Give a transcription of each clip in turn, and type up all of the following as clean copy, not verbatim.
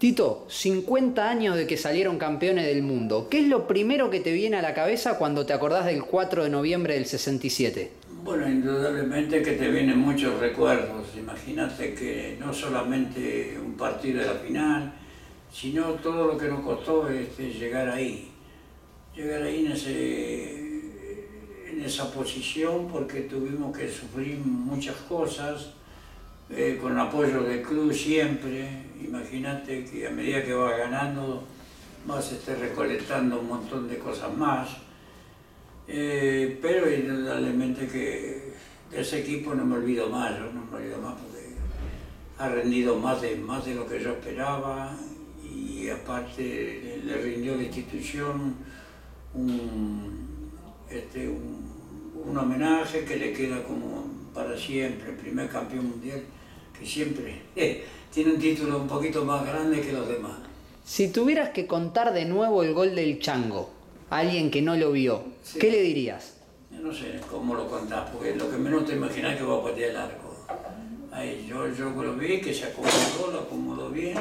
Tito, 50 años de que salieron campeones del mundo. ¿Qué es lo primero que te viene a la cabeza cuando te acordás del 4 de noviembre del 67? Bueno, indudablemente que te vienen muchos recuerdos. Imagínate que no solamente un partido de la final, sino todo lo que nos costó llegar ahí. Llegar ahí en esa posición, porque tuvimos que sufrir muchas cosas, con el apoyo del club siempre. Imagínate que a medida que vas ganando, vas recolectando un montón de cosas más. Pero indudablemente que de ese equipo no me olvido más, yo no me olvido más porque ha rendido más de lo que yo esperaba, y aparte le rindió a la institución un homenaje que le queda como para siempre, el primer campeón mundial que siempre tiene un título un poquito más grande que los demás. Si tuvieras que contar de nuevo el gol del Chango, a alguien que no lo vio, sí, ¿qué le dirías? Yo no sé cómo lo contás, porque lo que menos te imaginas es que va a patear el arco. Ahí, yo lo vi, que se acomodó, lo acomodó bien.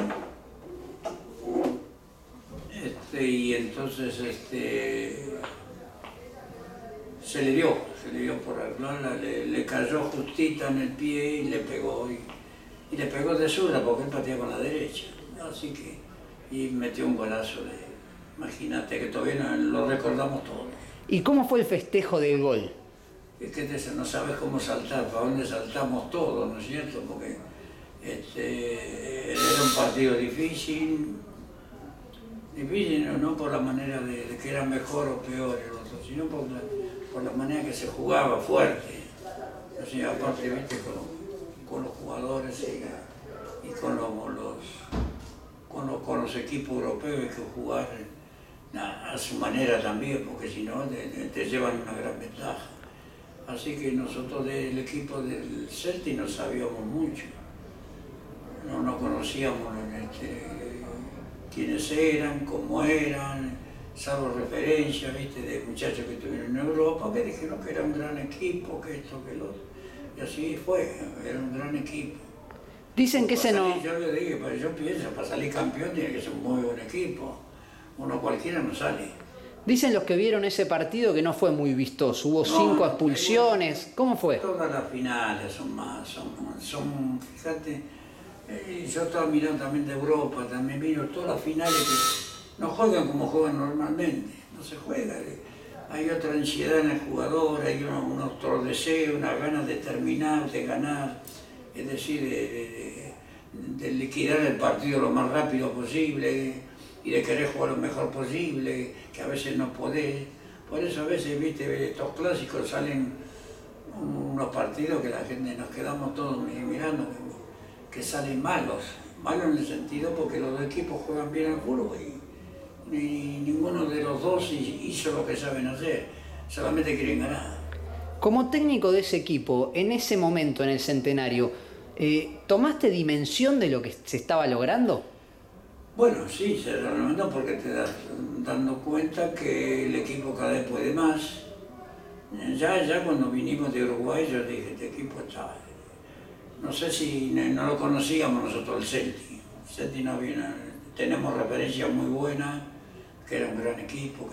Y entonces se le dio por arreglarla, le cayó justita en el pie y le pegó. Y le pegó de zurda porque él patea con la derecha. Así que, y metió un golazo imagínate que todavía lo recordamos todo. ¿Y cómo fue el festejo del gol? Es que no sabes cómo saltar, para dónde saltamos todos, ¿no es cierto? Porque era un partido difícil no por la manera de que era mejor o peor el otro, sino por la manera que se jugaba fuerte. O sea, aparte, viste, con los jugadores y con los equipos europeos hay que jugar a su manera también, porque si no te llevan una gran ventaja. Así que nosotros del equipo del Celtic no sabíamos mucho, no conocíamos quiénes eran, cómo eran, salvo referencias, ¿viste?, de muchachos que estuvieron en Europa, que dijeron que era un gran equipo, que esto, que lo otro. Y así fue, era un gran equipo. Dicen que ese no... Yo le dije, yo pienso, para salir campeón tiene que ser un muy buen equipo. Uno cualquiera no sale. Dicen los que vieron ese partido que no fue muy vistoso, hubo 5 expulsiones. ¿Cómo fue? Todas las finales son fíjate, yo estaba mirando también de Europa, también miro todas las finales que no juegan como juegan normalmente, no se juega. Hay otra ansiedad en el jugador, hay otro deseo, unas ganas de terminar, de ganar, es decir, de liquidar el partido lo más rápido posible, y de querer jugar lo mejor posible, que a veces no podés. Por eso a veces, viste, estos clásicos salen unos partidos que la gente nos quedamos todos mirando, que salen malos en el sentido porque los dos equipos juegan bien al fútbol y ninguno de los dos hizo lo que saben hacer, solamente quieren ganar. Como técnico de ese equipo, en ese momento, en el centenario, ¿tomaste dimensión de lo que se estaba logrando? Bueno, sí, se realmente porque te das dando cuenta que el equipo cada vez puede más. Ya cuando vinimos de Uruguay yo dije, este equipo está... No sé si no lo conocíamos nosotros, el Celtic. El Celtic no había, tenemos referencias muy buenas, que era un gran equipo,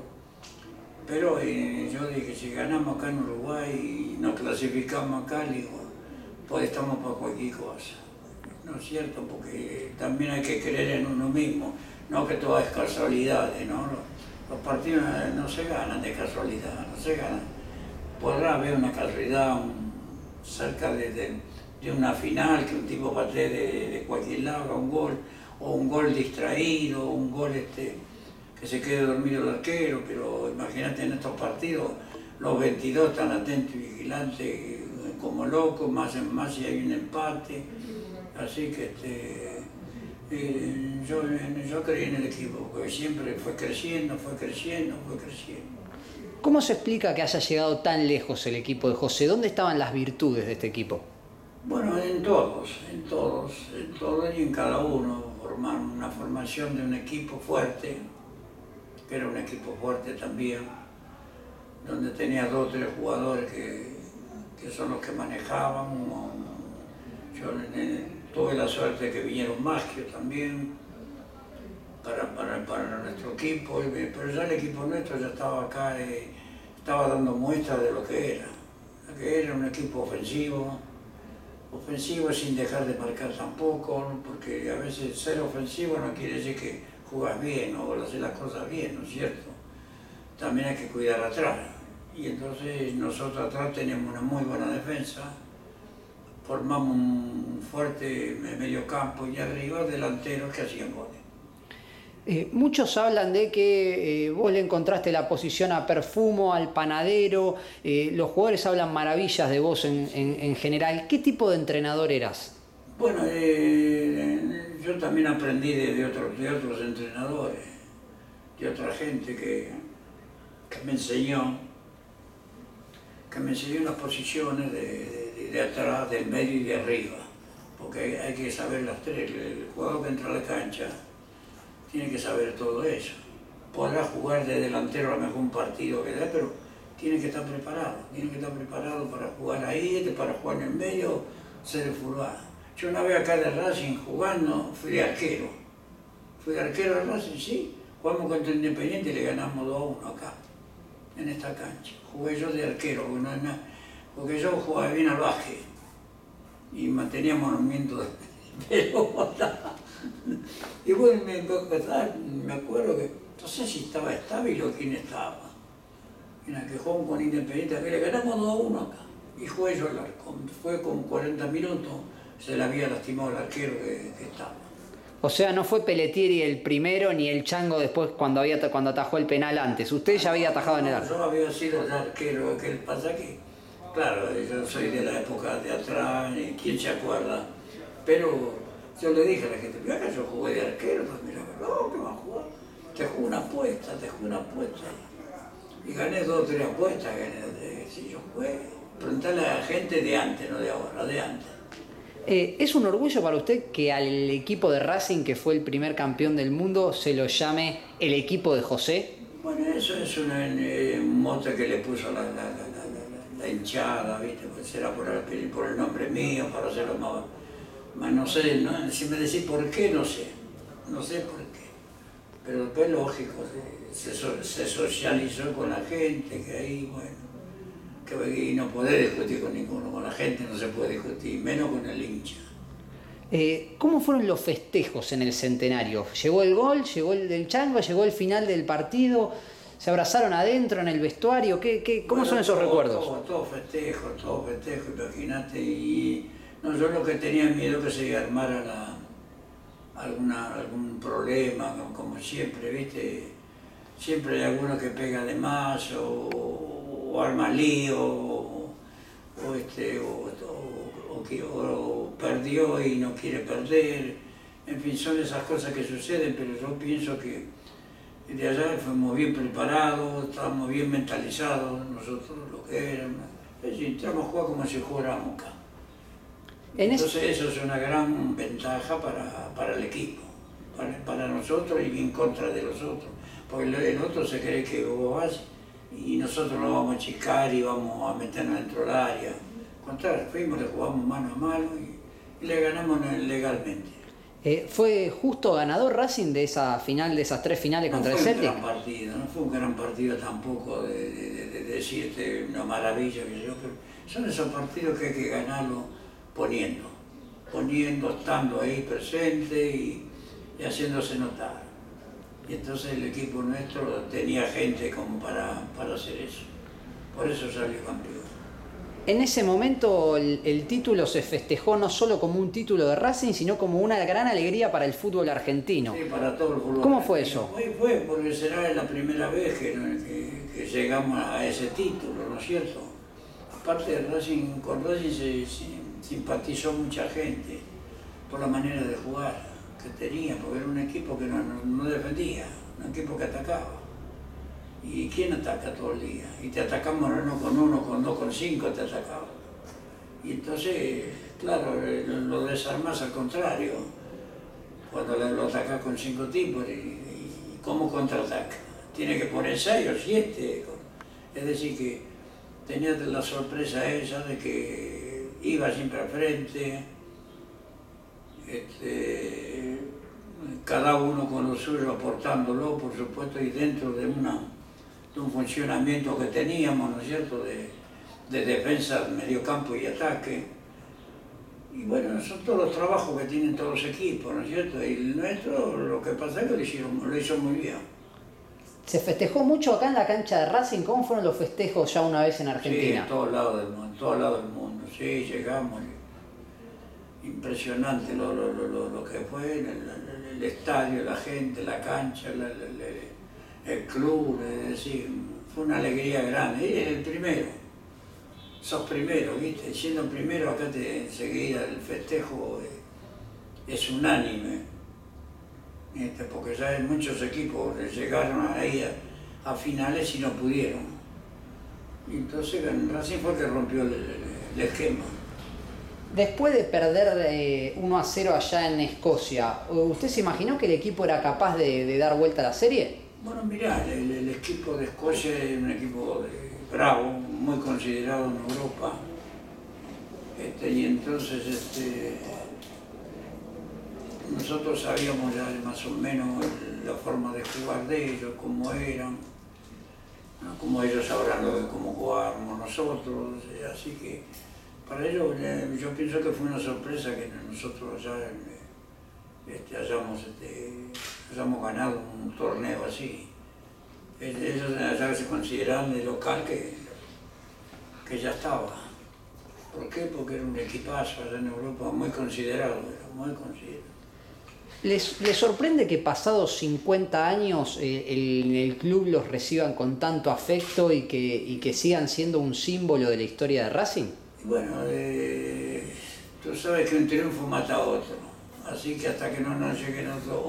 pero yo dije, si ganamos acá en Uruguay y nos clasificamos acá, digo, pues estamos para cualquier cosa. ¿No es cierto? Porque también hay que creer en uno mismo, no que todo es casualidades, ¿no? Los partidos no se ganan de casualidad, no se ganan. Podrá haber una casualidad cerca de una final, que un tipo patee de cualquier lado, haga un gol, o un gol distraído, o un gol que se quede dormido el arquero, pero imagínate en estos partidos, los 22 están atentos y vigilantes como locos, más si hay un empate. Así que yo creí en el equipo, porque siempre fue creciendo. ¿Cómo se explica que haya llegado tan lejos el equipo de José? ¿Dónde estaban las virtudes de este equipo? Bueno, en todos y en cada uno. Formar una formación de un equipo fuerte, que era un equipo fuerte también, donde tenía 2 o 3 jugadores que son los que manejaban. Yo tuve la suerte de que vinieron Maggio también, para nuestro equipo, pero ya el equipo nuestro ya estaba acá, estaba dando muestras de lo que era un equipo ofensivo sin dejar de marcar tampoco, ¿no? Porque a veces ser ofensivo no quiere decir que jugás bien o haces las cosas bien, ¿no es cierto? También hay que cuidar atrás, y entonces nosotros atrás tenemos una muy buena defensa, formamos un fuerte medio campo y arriba delanteros que hacían goles. Muchos hablan de que vos le encontraste la posición a Perfumo, al Panadero, los jugadores hablan maravillas de vos en general. ¿Qué tipo de entrenador eras? Bueno, yo también aprendí de otros entrenadores, de otra gente que me enseñó las posiciones de atrás, del medio y de arriba, porque hay que saber las tres. El jugador que entra a la cancha tiene que saber todo eso. Podrá jugar de delantero a lo mejor un partido que da, pero tiene que estar preparado para jugar ahí, para jugar en el medio, ser el fulano. Yo una vez acá de Racing jugando, fui de arquero de Racing, sí, jugamos contra Independiente y le ganamos 2-1 acá, en esta cancha. Jugué yo de arquero, porque yo jugaba bien al baje y mantenía movimiento de pelota. Y bueno, me acuerdo que, no sé si estaba estable o quién estaba. En el que jugamos con Independiente, que le ganamos 2-1 acá. Y jugué yo, fue con 40 minutos, se le había lastimado el arquero que estaba. O sea, no fue Pelletieri el primero ni el Chango después cuando atajó el penal antes. Usted ya había atajado en el arco. Yo había sido el arquero, que pasa que, claro, yo soy de la época de atrás, ¿quién se acuerda? Pero yo le dije a la gente, mira que yo jugué de arquero, pues mira, no, ¿qué vas a jugar? Te jugué una apuesta. Y gané 2 o 3 apuestas, si yo jugué. Preguntarle a la gente de antes, no de ahora, de antes. ¿Es un orgullo para usted que al equipo de Racing, que fue el primer campeón del mundo, se lo llame el equipo de José? Bueno, eso es un mote que le puso la hinchada, ¿viste? Pues será por el nombre mío, para hacerlo más no sé, ¿no? Si me decís por qué, no sé por qué. Pero después, lógico, se socializó con la gente, que ahí, bueno, y no podés discutir con ninguno, con la gente no se puede discutir, menos con el hincha. ¿Cómo fueron los festejos en el centenario? ¿Llegó el gol? ¿Llegó el del Chango? ¿Llegó el final del partido? ¿Se abrazaron adentro en el vestuario? ¿Cómo son esos recuerdos? Todo festejo, imagínate. Y no, yo lo que tenía miedo que se armara algún problema, como siempre, ¿viste? Siempre hay alguno que pega de más o arma lío o perdió y no quiere perder. En fin, son esas cosas que suceden, pero yo pienso que de allá fuimos bien preparados, estábamos bien mentalizados, nosotros lo que éramos. Es decir, entramos a jugar como si jugáramos acá. Entonces eso es una gran ventaja para el equipo, para nosotros y en contra de los otros. Porque el otro se cree que vos vas y nosotros lo vamos a chicar y vamos a meternos dentro del área. Al contrario, fuimos, le jugamos mano a mano y le ganamos legalmente. ¿Fue justo ganador Racing de esa final, de esas 3 finales contra el Celtic? No fue un gran partido tampoco de decirte una maravilla, pero son esos partidos que hay que ganarlo poniendo, estando ahí presente y haciéndose notar. Y entonces el equipo nuestro tenía gente como para hacer eso. Por eso salió campeón. En ese momento el título se festejó no solo como un título de Racing, sino como una gran alegría para el fútbol argentino. Sí, para todo el fútbol. ¿Cómo fue eso? Fue porque será la primera vez que llegamos a ese título, ¿no es cierto? Aparte de Racing, con Racing se simpatizó mucha gente por la manera de jugar que tenía, porque era un equipo que no defendía, un equipo que atacaba. ¿Y quién ataca todo el día? Y te atacamos no con 2, con 5 te atacaba. Y entonces, claro, lo desarmás al contrario, cuando lo atacás con 5 tipos, y ¿cómo contraataca? Tiene que poner 6 o 7. Es decir, que tenías la sorpresa esa de que iba siempre al frente, cada uno con lo suyo aportándolo, por supuesto, y dentro de un funcionamiento que teníamos, ¿no es cierto?, de defensa, mediocampo y ataque. Y bueno, son todos los trabajos que tienen todos los equipos, ¿no es cierto? Y el nuestro, lo que pasa es que lo hizo muy bien. ¿Se festejó mucho acá en la cancha de Racing? ¿Cómo fueron los festejos ya una vez en Argentina? Sí, en todos lados del mundo, en todos lados del mundo. Sí, llegamos. Impresionante lo que fue el estadio, la gente, la cancha, el club, es decir, fue una alegría grande. Y el primero, sos primero, ¿viste? Siendo primero acá enseguida el festejo es unánime, ¿viste? Porque ya hay muchos equipos que llegaron ahí a finales y no pudieron. Y entonces Racing fue el que rompió el esquema. Después de perder 1-0 allá en Escocia, ¿usted se imaginó que el equipo era capaz de dar vuelta a la serie? Bueno, mirá, el equipo de Escocia es un equipo bravo, muy considerado en Europa. Y entonces nosotros sabíamos ya más o menos la forma de jugar de ellos, cómo eran, ¿no? Como ellos sabrán cómo jugábamos nosotros, así que para ellos yo pienso que fue una sorpresa que nosotros ya hayamos ganado un torneo así. Ellos ya se consideraban de local que ya estaba. ¿Por qué? Porque era un equipazo allá en Europa muy considerado, muy considerado. ¿Les sorprende que pasados 50 años el club los reciban con tanto afecto y que sigan siendo un símbolo de la historia de Racing? Bueno, tú sabes que un triunfo mata a otro, así que hasta que no nos llegue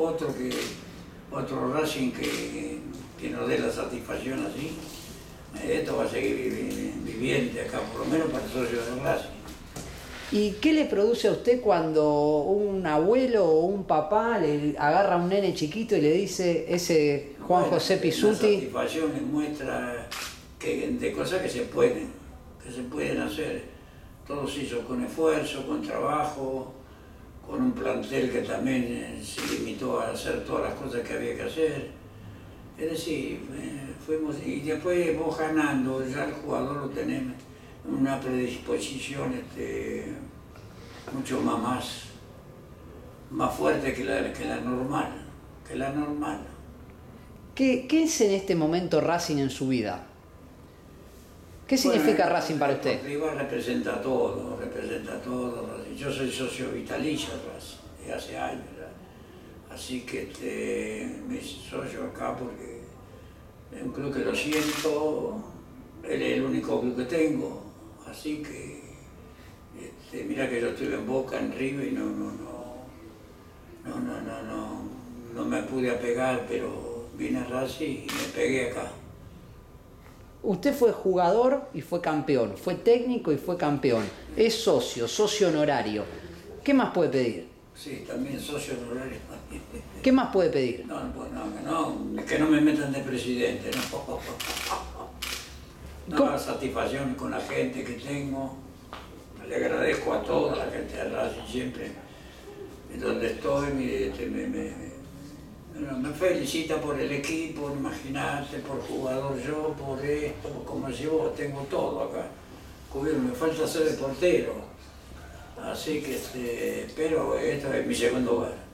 otro Racing que nos dé la satisfacción así, esto va a seguir viviente acá, por lo menos para el socio de Racing. ¿Y qué le produce a usted cuando un abuelo o un papá le agarra a un nene chiquito y le dice, ese Juan José Pizzuti? La satisfacción es muestra de cosas que se pueden hacer. Todo se hizo con esfuerzo, con trabajo, con un plantel que también se limitó a hacer todas las cosas que había que hacer. Es decir, fuimos, y después vos ganando, ya el jugador lo tenés una predisposición mucho más fuerte que la normal. ¿Qué es en este momento Racing en su vida? ¿Qué significa Racing para usted? Rival representa todo. Yo soy socio vitalicio de Racing, de hace años. Así que me hice socio acá porque es un club que lo siento, él es el único club que tengo. Así que, mira que yo estuve en Boca, en River y no me pude apegar, pero vine a Racing y me pegué acá. Usted fue jugador y fue campeón, fue técnico y fue campeón, es socio honorario. ¿Qué más puede pedir? Sí, también socio honorario. ¿Qué más puede pedir? Que no me metan de presidente, la satisfacción con la gente que tengo. Le agradezco a toda la gente de Racing siempre. En donde estoy, me felicita por el equipo, imagínate, por jugador yo, por esto, como decís vos, tengo todo acá. Me falta ser el portero. Así que, pero esto es mi segundo hogar.